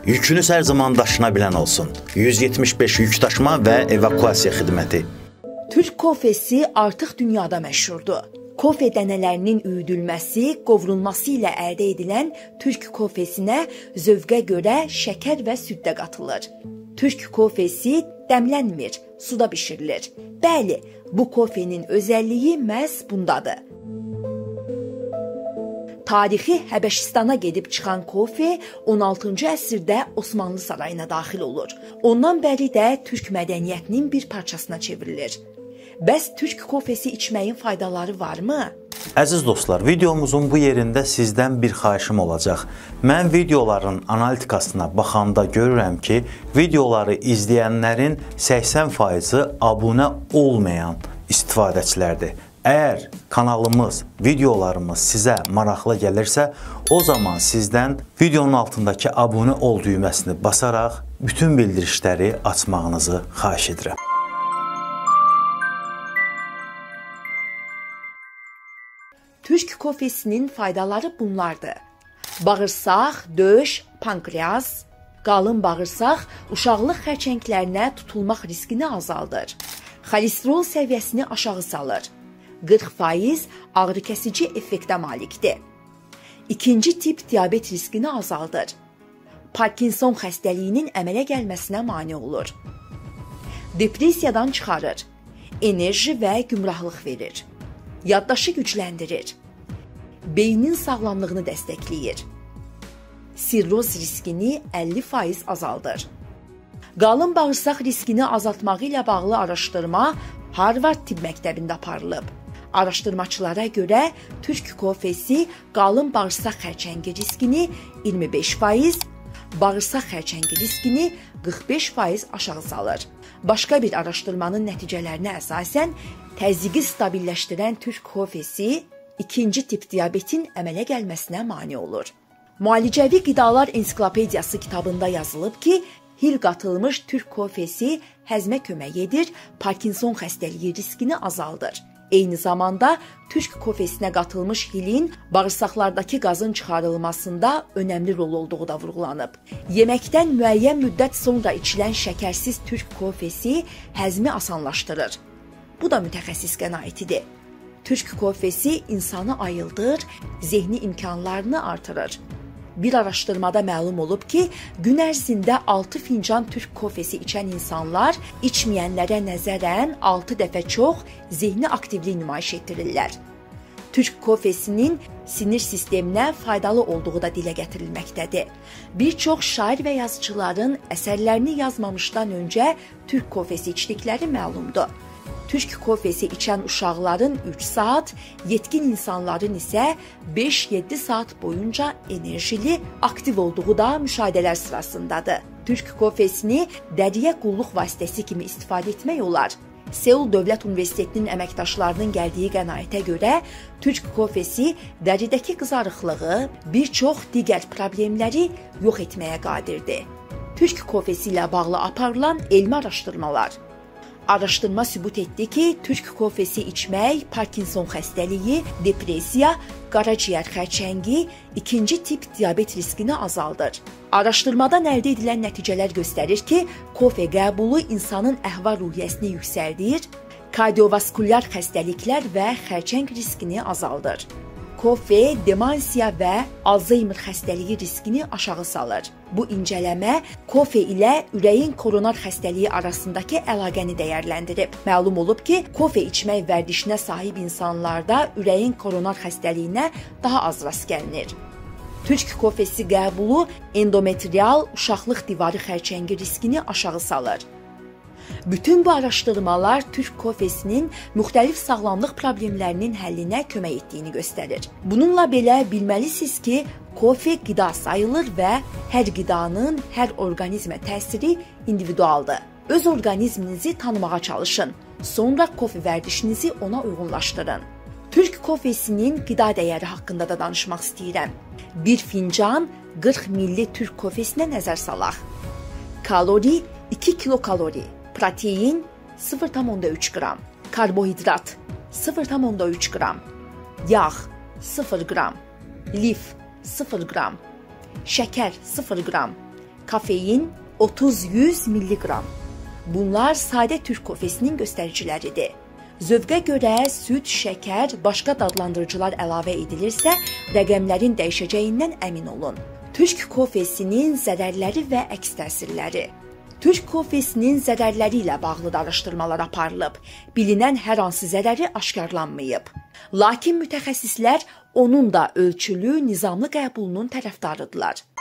Yükünüz hər zaman daşına bilən olsun. 175 yük daşıma və evakuasiya xidməti. Türk kofesi artıq dünyada məşhurdur. Kofe dənələrinin üyüdülməsi, qovrulması ilə əldə edilən Türk kofesinə zövqə görə şəkər və süd də qatılır. Türk kofesi dəmlənmir, suda bişirilir. Bəli, bu kofenin özəlliyi məhz bundadır. Tarixi Həbəşistana gedib çıxan kofe 16-cı əsrdə Osmanlı sarayına daxil olur. Ondan bəri də Türk mədəniyyətinin bir parçasına çevrilir. Bəs Türk kofesi içməyin faydaları varmı? Əziz dostlar, videomuzun bu yerində sizdən bir xahişim olacaq. Mən videoların analitikasına baxanda görürəm ki, videoları izləyənlərin 80%-i abunə olmayan istifadəçilərdir. Əgər kanalımız, videolarımız sizə maraqlı gəlirsə, o zaman sizdən videonun altındakı abunə ol düyməsini basaraq bütün bildirişləri açmağınızı xahiş edirəm. Türk kofesinin faydaları bunlardır. Bağırsaq, döş, pankreas, qalın bağırsaq uşaqlıq xərçənglərinə tutulmaq riskini azaldır. Xolesterol səviyyəsini aşağı salır. 40% ağrı-kəsici effektə malikdir. İkinci tip diabet riskini azaldır. Parkinson xəstəliyinin əmələ gəlməsinə mane olur. Depressiyadan çıxarır. Enerji və gümrahlıq verir. Yaddaşı gücləndirir. Beynin sağlamlığını dəstəkləyir. Sirroz riskini 50% azaldır. Qalın bağırsaq riskini azaltmağı ilə bağlı araşdırma Harvard Tibb Məktəbində aparılıb. Araşdırmaçılara görə Türk kofesi qalın bağırsaq xərçəngi riskini 25%, bağırsaq xərçəngi riskini 45% aşağı salır. Başqa bir araşdırmanın nəticələrinə əsasən təzyiqi stabilləşdirən Türk kofesi ikinci tip diabetin əmələ gəlməsinə mane olur. Müalicəvi qidalar ensiklopediyası kitabında yazılıb ki, hil qatılmış Türk kofesi həzmə kömək edir, Parkinson xəstəliyi riskini azaldır. Eyni zamanda Türk kofesinə qatılmış hilin bağırsaqlardakı qazın çıxarılmasında önəmli rol olduğu da vurğulanıb. Yeməkdən müəyyən müddət sonra içilən şəkərsiz Türk kofesi həzmi asanlaşdırır. Bu da mütəxəssis qənaətidir. Türk kofesi insanı ayıldır, zehni imkanlarını artırır. Bir araşdırmada məlum olub ki, gün ərzində 6 fincan Türk kofesi içən insanlar içməyənlərə nəzərən 6 dəfə çox zehni aktivlik nümayiş etdirirlər. Türk kofesinin sinir sisteminə faydalı olduğu da dilə gətirilməkdədir. Bir çox şair və yazıçıların əsərlərini yazmamışdan öncə Türk kofesi içdikləri məlumdur. Türk kofesi içən uşaqların 3 saat, yetkin insanların isə 5-7 saat boyunca enerjili, aktiv olduğu da müşahidələr sırasındadır. Türk kofesini dəriyə qulluq vasitəsi kimi istifadə etmək olar. Seul Dövlət Universitetinin əməkdaşlarının gəldiyi qənaətə görə Türk kofesi dəridəki qızarıqlığı, bir çox digər problemləri yox etməyə qadirdir. Türk kofesi ilə bağlı aparılan elmi araşdırmalar. Araşdırma sübut etdi ki, Türk kofesi içmək Parkinson xəstəliyi, depressiya, qaraciyər xərçəngi, ikinci tip diabet riskini azaldır. Araşdırmadan əldə edilən nəticələr göstərir ki, kofe qəbulu insanın əhval-ruhiyyəsini yüksəldir, kardiovaskulyar xəstəliklər və xərçəng riskini azaldır. Kofe, demansiya və Alzheimer xəstəliyi riskini aşağı salır. Bu incələmə kofe ilə ürəyin koronar xəstəliyi arasındakı əlaqəni dəyərləndirib. Məlum olub ki, kofe içmək vərdişinə sahib insanlarda ürəyin koronar xəstəliyinə daha az rast gəlinir. Türk kofesi qəbulu endometrial uşaqlıq divarı xərçəngi riskini aşağı salır. Bütün bu araşdırmalar Türk kofesinin müxtəlif sağlamlıq problemlərinin həllinə kömək etdiyini göstərir. Bununla belə bilməlisiniz ki, kofe qida sayılır və hər qidanın hər orqanizmə təsiri individualdır. Öz orqanizminizi tanımağa çalışın. Sonra kofe vərdişinizi ona uyğunlaşdırın. Türk kofesinin qida dəyəri haqqında da danışmaq istəyirəm. Bir fincan 40 milli Türk kofesinə nəzər salaq. Kalori 2 kilokalori. Protein 0,3 qram, karbohidrat 0,3 qram, yağ 0 qram, lif 0 qram, şəkər 0 qram, Kafein 30-100 mg. Bunlar sadə türk kofesinin göstəriciləridir. Zövqə görə süd, şəkər, başqa dadlandırıcılar əlavə edilirsə, rəqəmlərin dəyişəcəyindən əmin olun. Türk kofesinin zərərləri və əks təsirləri. Türk kofesinin zərərləri ilə bağlı araşdırmalar aparılıb. Bilinən hər hansı zərəri aşkarlanmayıb. Lakin mütəxəssislər onun da ölçülü, nizamlı qəbulunun tərəfdarıdırlar.